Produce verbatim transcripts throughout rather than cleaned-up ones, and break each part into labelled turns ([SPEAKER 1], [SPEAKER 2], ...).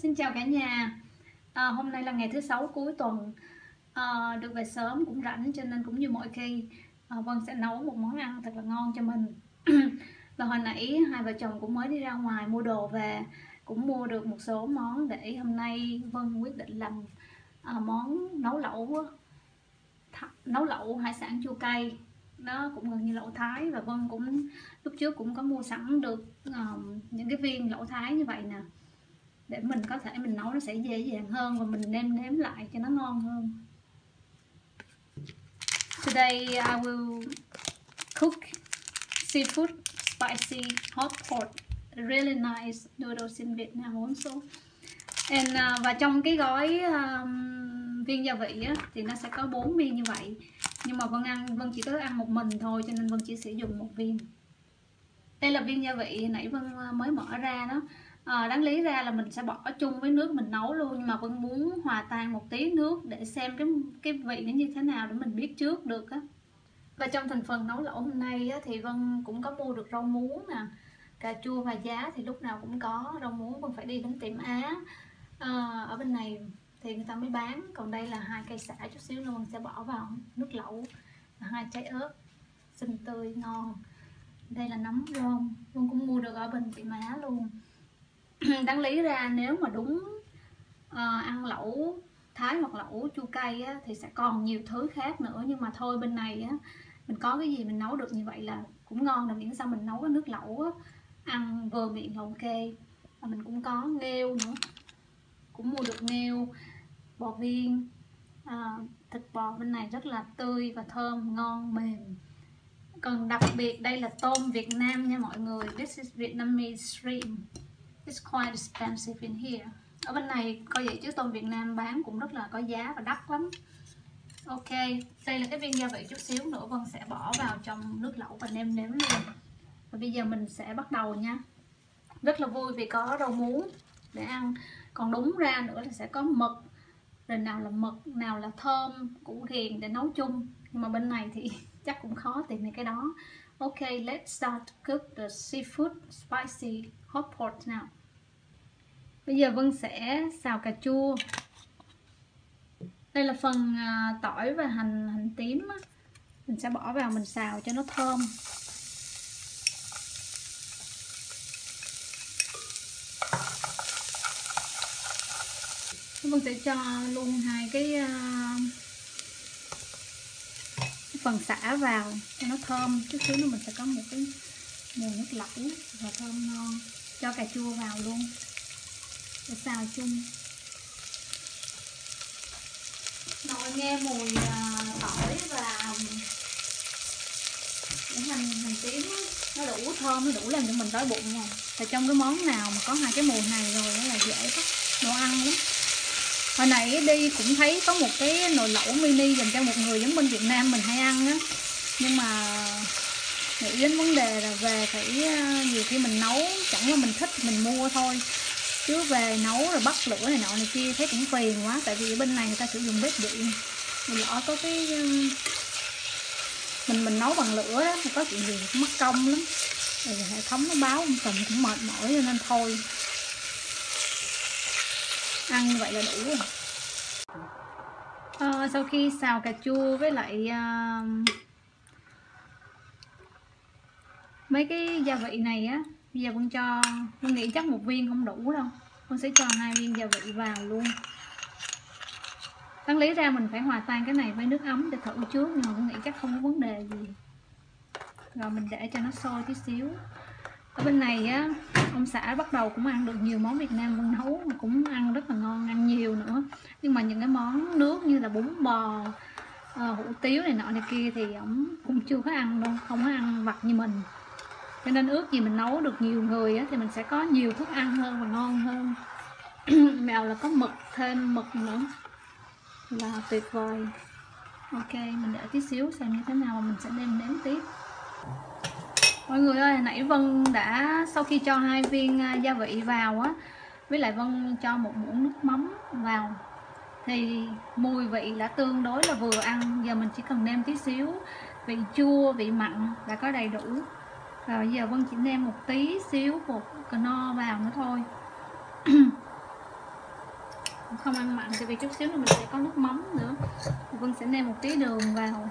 [SPEAKER 1] Xin chào cả nhà. à, Hôm nay là ngày thứ sáu cuối tuần, à, được về sớm cũng rảnh cho nên cũng như mọi khi, à, Vân sẽ nấu một món ăn thật là ngon cho mình. Và hồi nãy hai vợ chồng cũng mới đi ra ngoài mua đồ về, cũng mua được một số món để hôm nay Vân quyết định làm à, món nấu lẩu nấu lẩu hải sản chua cay. Nó cũng gần như lẩu Thái, và Vân cũng lúc trước cũng có mua sẵn được um, những cái viên lẩu Thái như vậy nè, để mình có thể mình nấu nó sẽ dễ dàng hơn và mình nêm nếm lại cho nó ngon hơn. Today I will cook seafood spicy hot pot, really nice noodles in Vietnam also. And uh, và trong cái gói um, viên gia vị á, thì nó sẽ có bốn viên như vậy, nhưng mà Vân ăn Vân chỉ có ăn một mình thôi cho nên Vân chỉ sử dụng một viên. Đây là viên gia vị nãy Vân mới mở ra đó. À, đáng lý ra là mình sẽ bỏ chung với nước mình nấu luôn, nhưng mà Vân muốn hòa tan một tí nước để xem cái cái vị nó như thế nào để mình biết trước được á. Và trong thành phần nấu lẩu hôm nay á, thì Vân cũng có mua được rau muống nè, cà chua và giá thì lúc nào cũng có. Rau muống Vân phải đi đến tiệm Á, à, ở bên này thì người ta mới bán. Còn đây là hai cây sả chút xíu nữa Vân sẽ bỏ vào nước lẩu, và hai trái ớt xinh tươi ngon. Đây là nấm rơm, Vân cũng mua được ở bên tiệm Á luôn. Đáng lý ra nếu mà đúng uh, ăn lẩu Thái hoặc lẩu chua cay á, thì sẽ còn nhiều thứ khác nữa, nhưng mà thôi bên này á, mình có cái gì mình nấu được như vậy là cũng ngon rồi. Miễn sao mình nấu cái nước lẩu á, ăn vừa miệng là ok. Và mình cũng có nghêu nữa, cũng mua được nghêu, bò viên, à, thịt bò bên này rất là tươi và thơm, ngon mềm. Còn đặc biệt đây là tôm Việt Nam nha mọi người. This is Vietnamese shrimp. It's quite expensive in here. Ở bên này coi vậy chứ tôm Việt Nam bán cũng rất là có giá và đắt lắm. Ok, đây là cái viên gia vị chút xíu nữa Vân sẽ bỏ vào trong nước lẩu và nêm nếm luôn. Và bây giờ mình sẽ bắt đầu nha. Rất là vui vì có rau muống để ăn. Còn đúng ra nữa là sẽ có mực, rồi nào là mực, nào là thơm, củ ghiền để nấu chung. Nhưng mà bên này thì chắc cũng khó tìm được cái đó. Ok, let's start to cook the seafood spicy hot pot now. Bây giờ Vân sẽ xào cà chua. Đây là phần tỏi và hành hành tím á. Mình sẽ bỏ vào mình xào cho nó thơm. Vân sẽ cho luôn hai cái, cái phần sả vào cho nó thơm. Chút xíu nữa mình sẽ có một cái mùi nước lẩu và thơm ngon. Cho cà chua vào luôn để xào chung. Rồi nghe mùi tỏi và hành hành tím nó đủ thơm, nó đủ làm cho mình đói bụng rồi. Và trong cái món nào mà có hai cái mùi này rồi đó là dễ bắt đồ ăn lắm. Hồi nãy đi cũng thấy có một cái nồi lẩu mini dành cho một người giống bên Việt Nam mình hay ăn á, nhưng mà nghĩ đến vấn đề là về phải nhiều khi mình nấu chẳng là mình thích mình mua thôi, chứ về nấu rồi bắt lửa này nọ này kia thấy cũng phiền quá. Tại vì ở bên này người ta sử dụng bếp điện, mình lỡ có cái mình mình nấu bằng lửa đó có chuyện gì cũng mất công lắm. Rồi hệ thống nó báo một tuần cũng mệt mỏi cho nên thôi, ăn như vậy là đủ rồi. À, sau khi xào cà chua với lại uh, mấy cái gia vị này á, bây giờ Vân cho, Vân nghĩ chắc một viên không đủ đâu, Vân sẽ cho hai viên gia vị vào luôn. Đáng lý ra mình phải hòa tan cái này với nước ấm để thử trước, nhưng mà Vân nghĩ chắc không có vấn đề gì. Rồi mình để cho nó sôi tí xíu. Ở bên này á, ông xã bắt đầu cũng ăn được nhiều món Việt Nam Vân nấu, mà cũng ăn rất là ngon, ăn nhiều nữa. Nhưng mà những cái món nước như là bún bò, uh, hủ tiếu này nọ này kia thì ổng cũng chưa có ăn đâu, không có ăn vặt như mình. Cho nên ước gì mình nấu được nhiều người á, thì mình sẽ có nhiều thức ăn hơn và ngon hơn. Mèo là có mực, thêm mực nữa là tuyệt vời. Ok, mình để tí xíu xem như thế nào mà mình sẽ nêm nếm tiếp. Mọi người ơi, nãy Vân đã sau khi cho hai viên gia vị vào á, với lại Vân cho một muỗng nước mắm vào, thì mùi vị đã tương đối là vừa ăn. Giờ mình chỉ cần nêm tí xíu vị chua, vị mặn đã có đầy đủ. Rồi giờ Vân chỉ nêm một tí xíu bột cano vào nữa thôi. không ăn mặn tại vì chút xíu nữa mình sẽ có nước mắm nữa. Vân sẽ nêm một tí đường vào.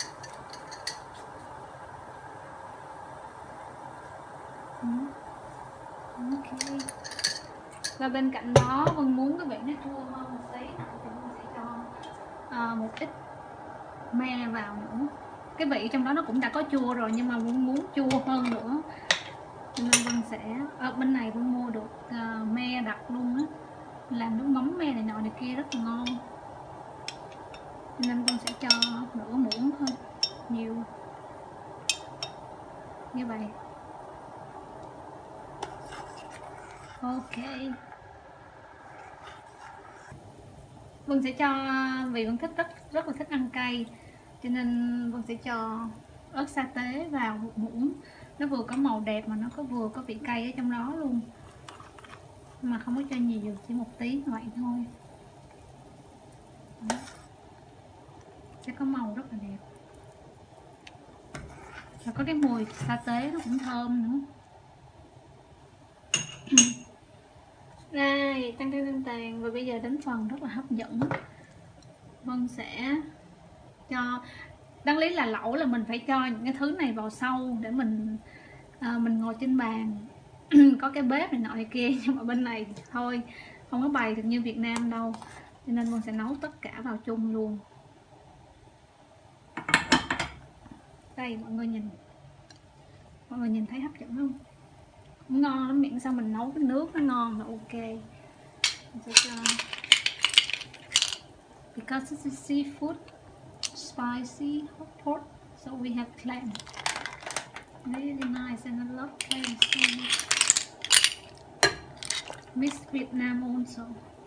[SPEAKER 1] Ok. Và bên cạnh đó Vân muốn cái vị nó chua hơn một tí thì Vân sẽ cho à, một ít me vào nữa. Cái vị trong đó nó cũng đã có chua rồi nhưng mà Vân muốn chua hơn nữa nên Vân sẽ ở bên này Vân mua được uh, me đặc luôn á, làm nước mắm me này nọ này kia rất là ngon nên Vân sẽ cho nửa muỗng thôi, nhiều như vậy. Ok, Vân sẽ cho, vì Vân thích rất rất là thích ăn cay cho nên Vân sẽ cho ớt sa tế vào một muỗng, nó vừa có màu đẹp mà nó có vừa có vị cay ở trong đó luôn, mà không có cho nhiều, chỉ một tí vậy thôi. Đó. Sẽ có màu rất là đẹp và có cái mùi sa tế nó cũng thơm nữa. Đây, tăng tăng tăng tàn. Và bây giờ đến phần rất là hấp dẫn, Vân sẽ cho, đáng lý là lẩu là mình phải cho những cái thứ này vào sau để mình à, mình ngồi trên bàn có cái bếp này nọ này kia, nhưng mà bên này thôi không có bày được như Việt Nam đâu, cho nên Vân sẽ nấu tất cả vào chung luôn. Đây mọi người nhìn, mọi người nhìn thấy hấp dẫn không? Cũng ngon lắm, miễn sao mình nấu cái nước nó ngon là ok. Mình sẽ cho, because this is seafood spicy hot pot, so we have clam, really nice and I love clam so much. Miss Vietnam also.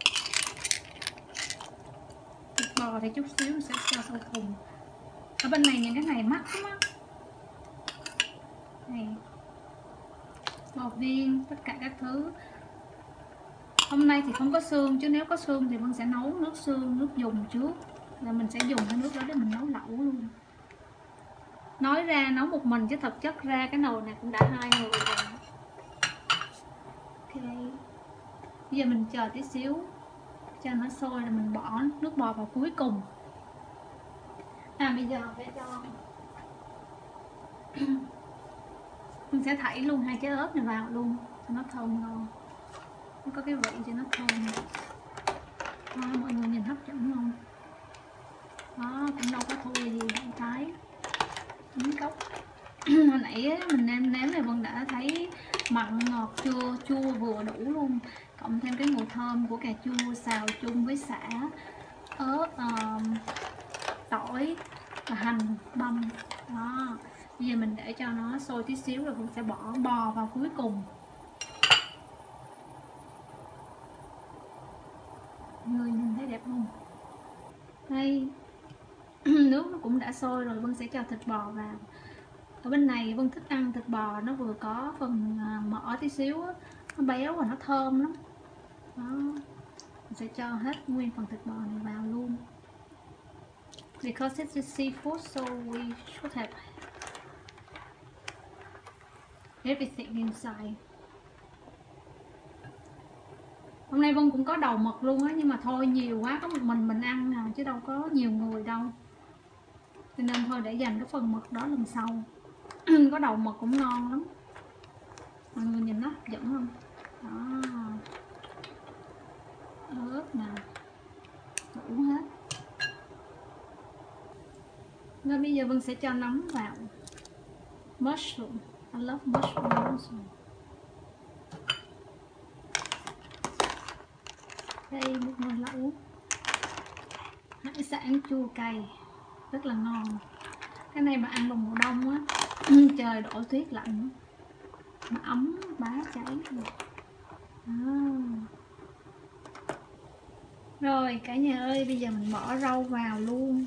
[SPEAKER 1] Thịt bò thì chút xíu mình sẽ cho sau cùng. Ở bên này những cái này mắc lắm á. Này, bò viên, tất cả các thứ. Hôm nay thì không có xương, chứ nếu có xương thì Vân sẽ nấu nước xương, nước dùng trước, là mình sẽ dùng cái nước đó để mình nấu lẩu luôn. Nói ra nấu một mình chứ thực chất ra cái nồi này cũng đã hai người rồi. Ok, bây giờ mình chờ tí xíu cho nó sôi rồi mình bỏ nước bò vào cuối cùng. À bây giờ phải cho mình sẽ thảy luôn hai trái ớt này vào luôn cho nó thơm ngon, nó có cái vị cho nó thơm. Đó, mọi người nhìn hấp dẫn không? Đó, cũng đâu có thua gì đâu trái miếng cốc. Hồi nãy ấy, mình nêm nếm này Vân đã thấy mặn ngọt chua, chua vừa đủ luôn, cộng thêm cái mùi thơm của cà chua xào chung với sả, ớt, uh, tỏi và hành băm. Đó, bây giờ mình để cho nó sôi tí xíu rồi Vân sẽ bỏ bò vào cuối cùng. Người nhìn thấy đẹp không? Đây, nước nó cũng đã sôi rồi, Vân sẽ cho thịt bò vào. Ở bên này Vân thích ăn thịt bò nó vừa có phần mỡ tí xíu á, nó béo và nó thơm lắm. Đó, mình sẽ cho hết nguyên phần thịt bò này vào luôn. Because it's a seafood, so we should have everything inside. Hôm nay Vân cũng có đầu mực luôn á, nhưng mà thôi nhiều quá có một mình mình ăn à, chứ đâu có nhiều người đâu, cho nên thôi để dành cái phần mực đó lần sau. Có đầu mực cũng ngon lắm, mọi người nhìn nó hấp dẫn không? Đó, ớt nè, đủ hết. Rồi bây giờ Vân sẽ cho nấm vào. Mushroom, I love mushroom also. Đây một nồi lẩu hải sản chua cay rất là ngon. Cái này mà ăn vào mùa đông á, trời đổ tuyết lạnh mà ấm bá cháy. À. Rồi cả nhà ơi, bây giờ mình bỏ rau vào luôn.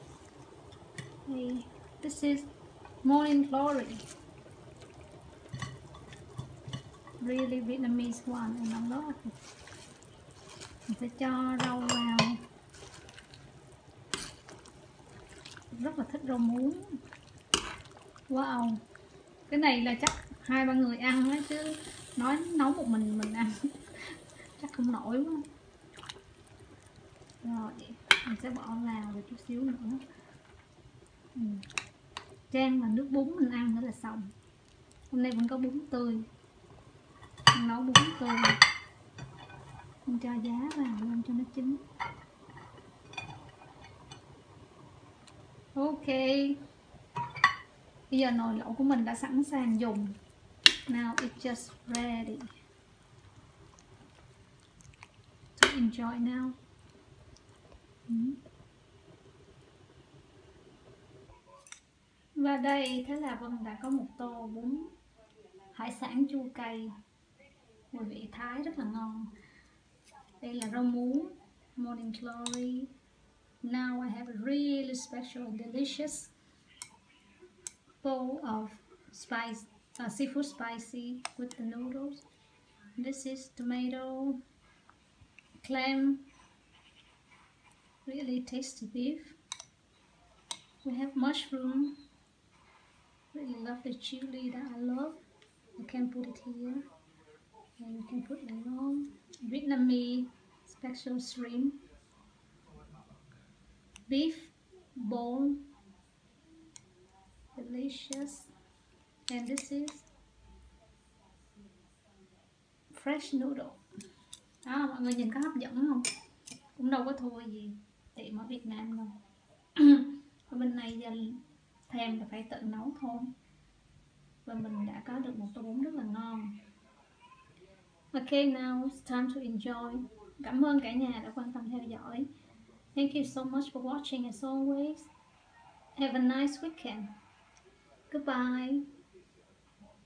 [SPEAKER 1] Đây, this is morning glory, really Vietnamese one and I love it. Mình sẽ cho rau vào, rất là thích rau muống. Wow, cái này là chắc hai ba người ăn đó, chứ nói nấu một mình mình ăn chắc không nổi quá. Rồi mình sẽ bỏ vào một chút xíu nữa. Ừ. Chan vào nước bún mình ăn nữa là xong. Hôm nay vẫn có bún tươi, mình nấu bún tươi, mình cho giá vào lên cho nó chín. Ok, bây giờ nồi lẩu của mình đã sẵn sàng dùng. Now it's just ready to enjoy now. Ừ. Và đây, thế là Vân đã có một tô bún hải sản chua cay, mùi vị Thái rất là ngon. Đây là rau muống, morning glory. Now I have a really special and delicious bowl of spice, uh, seafood spicy with the noodles. This is tomato, clam, really tasty beef. We have mushroom, really love the chili that I love. You can put it here, and you can put it along. Vietnamese special shrimp, beef bone, delicious. And this is fresh noodle. Đó, mọi người nhìn có hấp dẫn không? Cũng đâu có thua gì tiệm ở Việt Nam đâu. Ở bên này giờ thèm là phải tự nấu thôi. Và mình đã có được một tô bún rất là ngon. Ok, now it's time to enjoy. Cảm ơn cả nhà đã quan tâm theo dõi. Thank you so much for watching as always. Have a nice weekend. Goodbye.